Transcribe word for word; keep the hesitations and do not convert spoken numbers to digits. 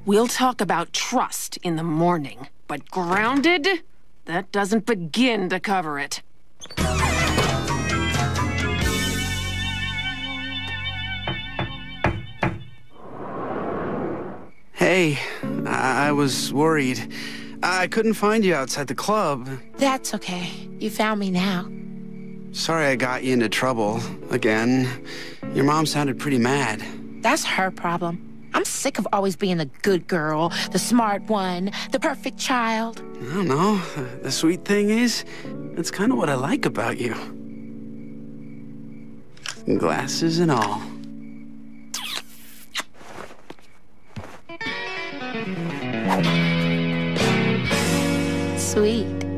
We'll talk about trust in the morning, but grounded? That doesn't begin to cover it. Hey, I, I was worried. I couldn't find you outside the club. That's okay. You found me now. Sorry I got you into trouble again. Your mom sounded pretty mad. That's her problem. I'm sick of always being the good girl, the smart one, the perfect child. I don't know. The sweet thing is, that's kind of what I like about you. Glasses and all. Sweet.